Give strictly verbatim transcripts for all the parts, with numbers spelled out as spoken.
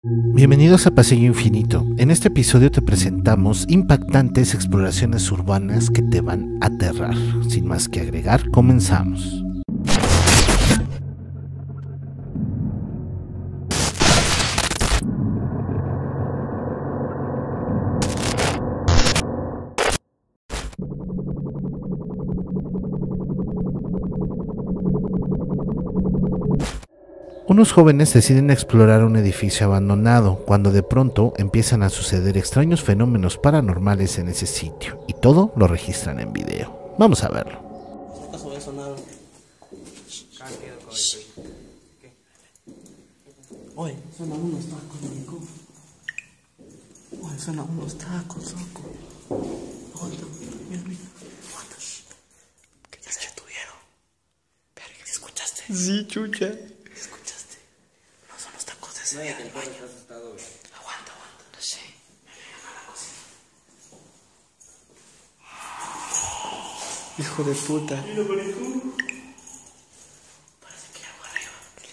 Bienvenidos a Pasillo Infinito. En este episodio te presentamos impactantes exploraciones urbanas que te van a aterrar. Sin más que agregar, comenzamos. Unos jóvenes deciden explorar un edificio abandonado cuando de pronto empiezan a suceder extraños fenómenos paranormales en ese sitio y todo lo registran en video. Vamos a verlo. ¿Acaso voy a sonar? Oye, suenan unos tacos, amigo. Oye, suenan unos tacos, loco. Aguanta, mira, mira. Aguanta. Que ya se detuvieron. Pero, ¿sí escuchaste? Sí, chucha. ¿Escuchaste? No son los tacos de ese No, día que del el perro baño. está asustado, güey. Aguanta, aguanta. No sé. Me vienen a la cocina. Hijo de puta. Mira, marico. Parece que hay algo arriba.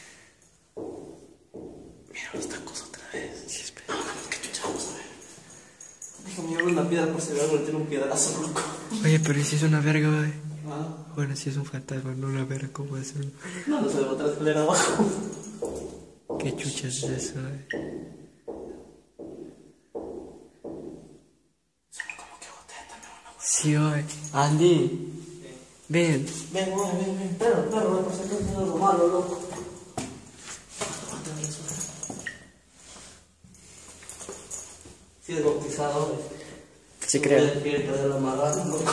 Mira los tacos otra vez. Sí, espera. No, no, que chucha, vamos a ver. Deja me llevar una piedra por si algo le tiene un piedrazo, loco. Oye, pero ¿y si es una verga, güey? Ah. Bueno, si es un fantasma, no una verga, ¿cómo es eso? No, no se le va a traer escalera abajo. ¿Qué chucha es eso, güey? Suena como que botea también una voz. Sí, güey. Andy. Ven. Ven, güey, ven, ven. Perro, perro, por si acaso es algo malo, loco. Aguanta, aguanta, suena. Sí, es bautizado, güey. Sí, creo. Quiere traer la marrana, loco.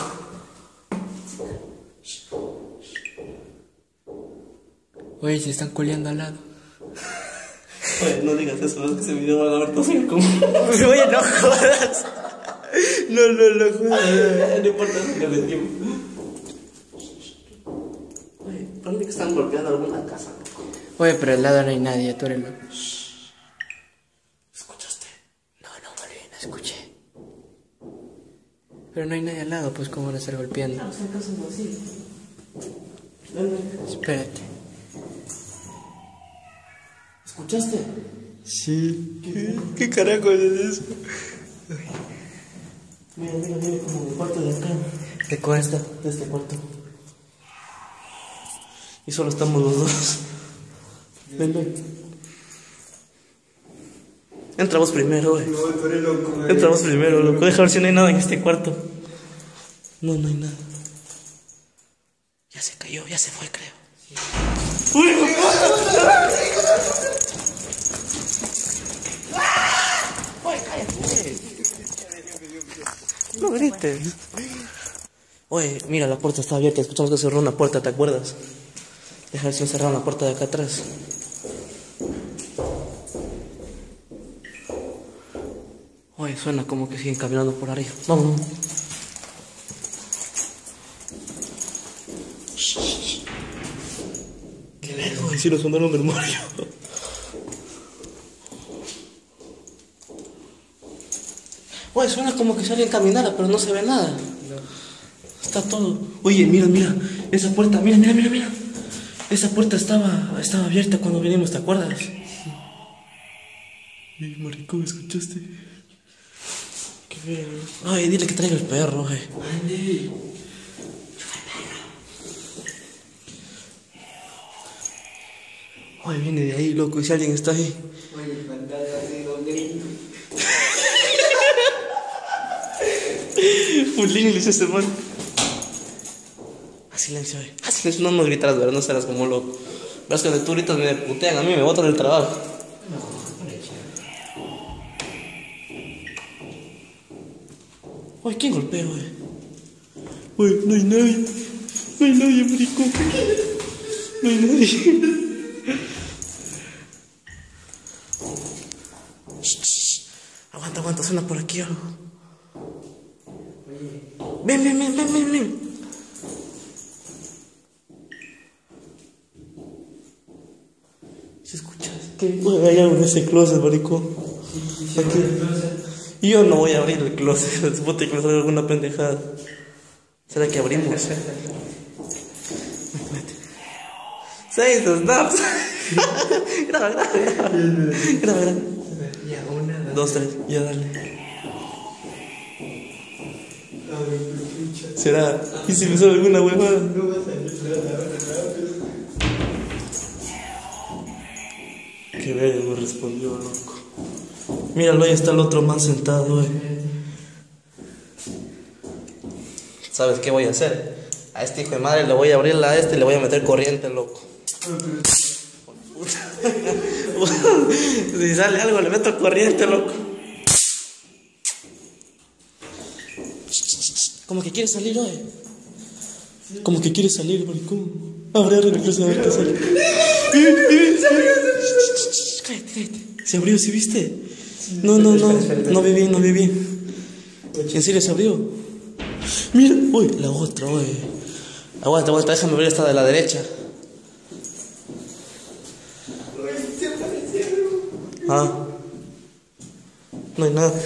Oye, se están coleando al lado. Oye, no digas eso, no es que ese video va a grabar todo sin como. Oye, no jodas. No, no, no jodas. No importa eso que metimos. Oye, parece que están golpeando alguna casa, loco. Oye, pero al lado no hay nadie, tú eres loco. ¿Escuchaste? No, no, María, no escuché. Pero no hay nadie al lado, pues, ¿cómo van a estar golpeando? Claro, son casas vacías. Ven, ven. Espérate. ¿Escuchaste? Sí. ¿Qué, qué carajo es eso? Mira, mira, mira, como el cuarto de acá. ¿De cuál? Esta, de este cuarto. Y solo estamos los dos. Ven, ven. Entra vos primero, güey. No, tú eres loco, güey. Entra vos primero, loco. Deja ver si no hay nada en este cuarto. No, no hay nada. Ya se cayó, ya se fue, creo. ¡Uy! ¡Uy, cállate! No grites. Oye, mira, la puerta está abierta. Escuchamos que cerró una puerta, ¿te acuerdas? Deja ver si han cerrado la puerta de acá atrás. Oye, suena como que siguen caminando por arriba. Vamos, vamos. Qué vergo, y si nos sonaron memoria. Oye, suena como que si alguien caminara, pero no se ve nada. No. Está todo. Oye, mira, mira, esa puerta, mira, mira, mira, mira. Esa puerta estaba, estaba abierta cuando vinimos, ¿te acuerdas? Sí. Ey, maricón, ¿escuchaste? Qué vergo. Ay, dile que traiga el perro, eh. Andy. Oye, viene de ahí, loco, y si alguien está ahí. Oye, el fantasma ha sido gringo. Fulín le dice este man. Haz silencio, eh. Haz silencio, no nos gritarás, ¿verdad? No serás como loco. Verás que cuando tú gritas me putean, a mí me botan del trabajo. Oye, ¿quién golpea, güey? Oye, no hay nadie. No hay nadie, marico. No hay nadie. Shh, shh. Aguanta, aguanta, suena por aquí algo. Ven, ven, ven, ven, ven, ven. ¿Se escucha? ¿Qué? Oye, hay algo en ese closet, marico. Aquí. Y yo no voy a abrir el closet. Después te que me salga alguna pendejada. ¿Será que abrimos? Vete, vete. Seis snaps. Graba, graba, graba. Graba, graba. dos, tres, ya dale. ¿Será? ¿Y si me sale alguna huevada? No va a salir nada. Qué verga, me respondió, loco. Míralo, ahí está el otro más sentado, eh. ¿Sabes qué voy a hacer? A este hijo de madre le voy a abrir la este y le voy a meter corriente, loco. Si sale algo, le meto corriente, loco. Como que quiere salir hoy. Como que quiere salir, maricón. Abre, abre la clase a ver qué sale. Cállate, cállate. Se abrió, ¿sí viste? No, no, no. No vi bien, no vi bien. ¿En serio se abrió? Mira, uy, la otra, uy. Aguanta, aguanta, déjame ver esta de la derecha. Ah. No hay nada.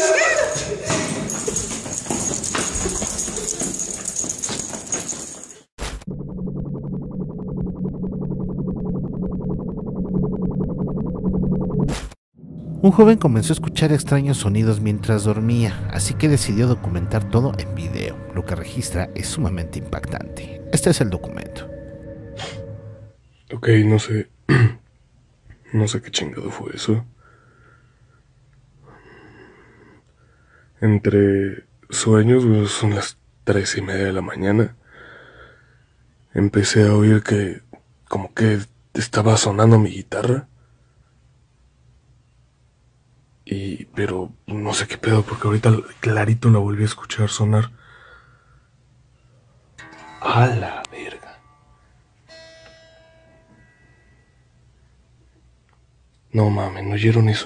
Un joven comenzó a escuchar extraños sonidos mientras dormía, así que decidió documentar todo en video. Lo que registra es sumamente impactante. Este es el documento. Ok, no sé... no sé qué chingado fue eso. Entre sueños, pues, son las tres y media de la mañana. Empecé a oír que... como que estaba sonando mi guitarra. Y... pero no sé qué pedo, porque ahorita clarito la volví a escuchar sonar. A la verga. No mames, ¿no oyeron eso?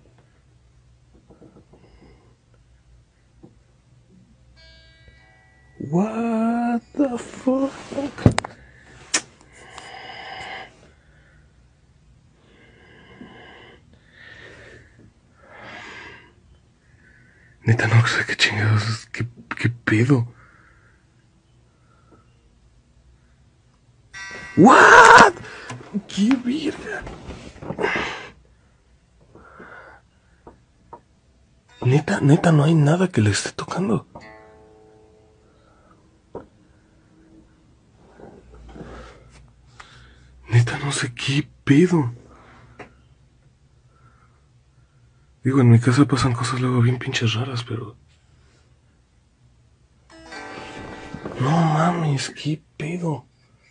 What the fuck? Neta, no sé qué chingados, qué, qué pedo. What? Qué verga. Neta, neta, no hay nada que le esté tocando. Neta, no sé qué pedo. Digo, en mi casa pasan cosas luego bien pinches raras, pero... no mames, qué pedo.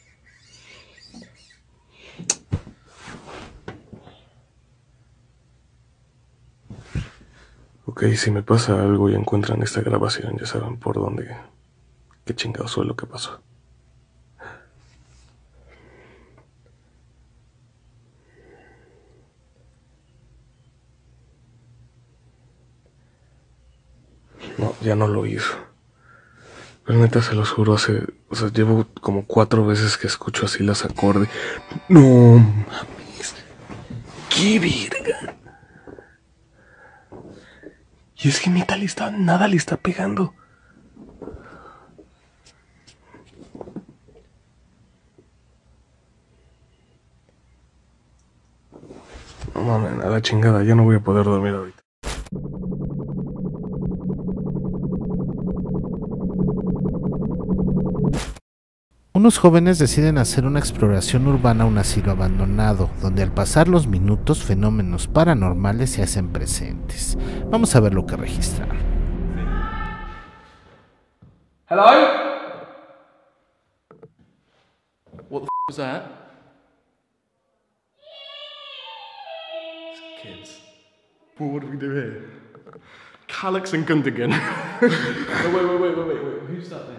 Ok, si me pasa algo y encuentran esta grabación, ya saben por dónde... qué chingados fue lo que pasó. No, ya no lo hizo. Pero neta, se los juro, hace... o sea, llevo como cuatro veces que escucho así las acordes. No mames. ¡Qué verga! Y es que neta le está... nada le está pegando. No mames, a la chingada, ya no voy a poder dormir ahorita. Unos jóvenes deciden hacer una exploración urbana a un asilo abandonado, donde al pasar los minutos fenómenos paranormales se hacen presentes. Vamos a ver lo que registraron. Hello? What the f was that? It's kids. Well, what do we do here? Calyx and Gundogan. oh, wait, wait, wait, wait, wait, wait. Who's that there?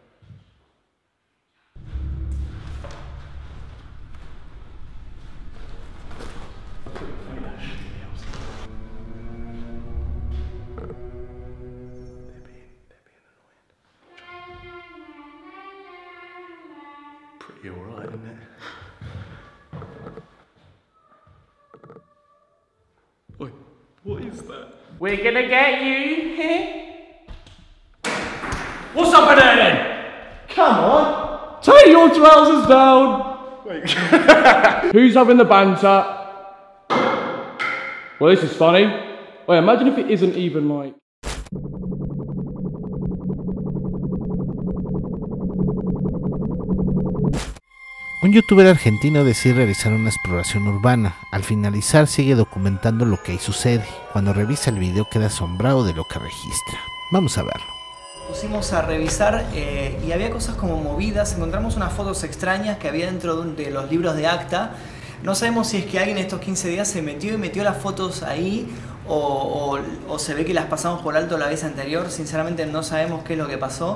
Pretty alright, isn't it? Oi, what is that? We're gonna get you here. What's up in there then? Come on, take your trousers down. Wait. Who's having the banter? Well, this is funny. Wait, imagine if it isn't even like. Un youtuber argentino decide realizar una exploración urbana. Al finalizar sigue documentando lo que ahí sucede. Cuando revisa el video queda asombrado de lo que registra. Vamos a verlo. Pusimos a revisar eh, y había cosas como movidas, encontramos unas fotos extrañas que había dentro de, un, de los libros de acta. No sabemos si es que alguien estos quince días se metió y metió las fotos ahí o, o, o se ve que las pasamos por alto la vez anterior. Sinceramente no sabemos qué es lo que pasó.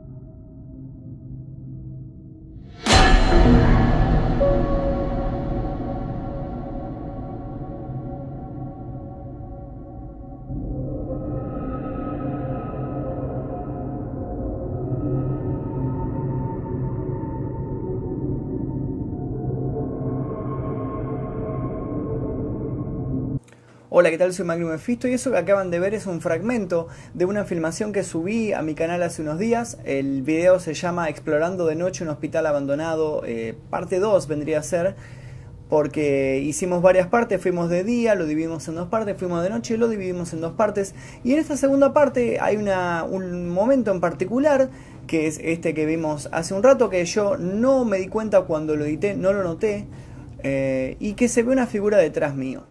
Hola, ¿qué tal? Soy Magnum Mephisto y eso que acaban de ver es un fragmento de una filmación que subí a mi canal hace unos días. El video se llama Explorando de noche un hospital abandonado, eh, parte dos vendría a ser, porque hicimos varias partes, fuimos de día, lo dividimos en dos partes, fuimos de noche y lo dividimos en dos partes. Y en esta segunda parte hay una, un momento en particular, que es este que vimos hace un rato, que yo no me di cuenta cuando lo edité, no lo noté, eh, y que se ve una figura detrás mío.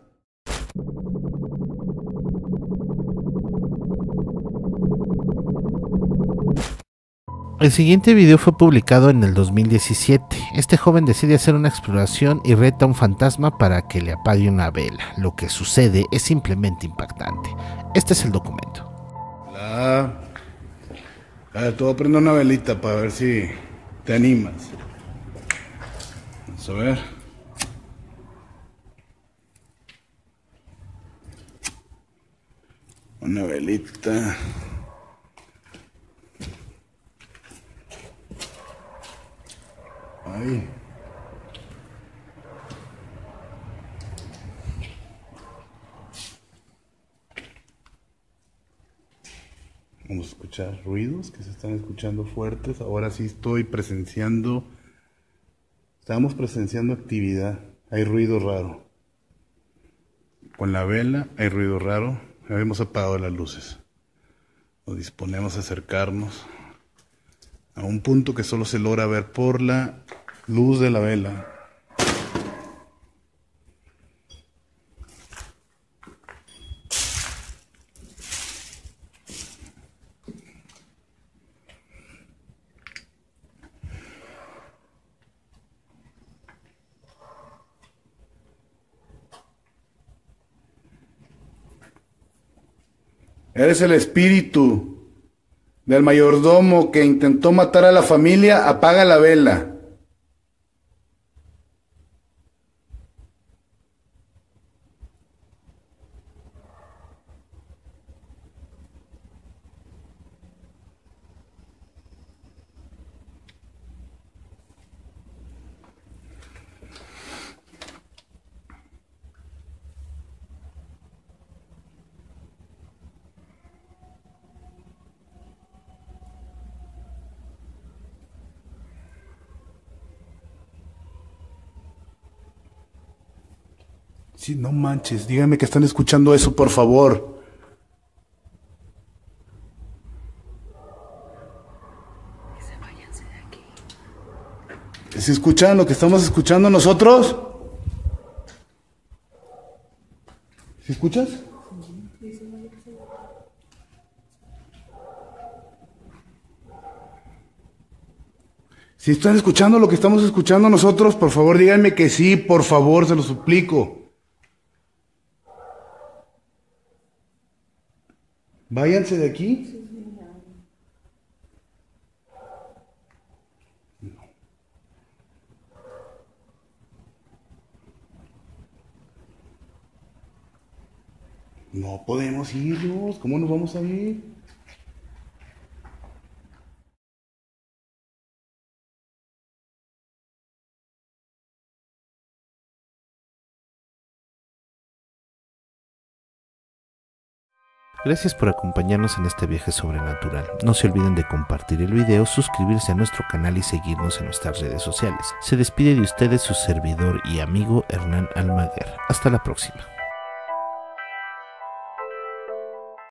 El siguiente video fue publicado en el dos mil diecisiete. Este joven decide hacer una exploración y reta a un fantasma para que le apague una vela. Lo que sucede es simplemente impactante. Este es el documento. Hola. A ver, te voy a prender una velita para ver si te animas. Vamos a ver. Una velita. Ahí. Vamos a escuchar ruidos que se están escuchando fuertes. Ahora sí estoy presenciando. Estamos presenciando actividad. Hay ruido raro. Con la vela hay ruido raro. Habíamos apagado las luces. Nos disponemos a acercarnos a un punto que solo se logra ver por la luz de la vela. Eres el espíritu del mayordomo que intentó matar a la familia. Apaga la vela. Sí, no manches, díganme que están escuchando eso, por favor. Que se váyanse de aquí. ¿Se escuchan lo que estamos escuchando nosotros? ¿Sí escuchas? Si están escuchando lo que estamos escuchando nosotros, por favor díganme que sí, por favor, se lo suplico. Váyanse de aquí. No podemos irnos. ¿Cómo nos vamos a ir? Gracias por acompañarnos en este viaje sobrenatural. No se olviden de compartir el video, suscribirse a nuestro canal y seguirnos en nuestras redes sociales. Se despide de ustedes su servidor y amigo Hernán Almaguer. Hasta la próxima.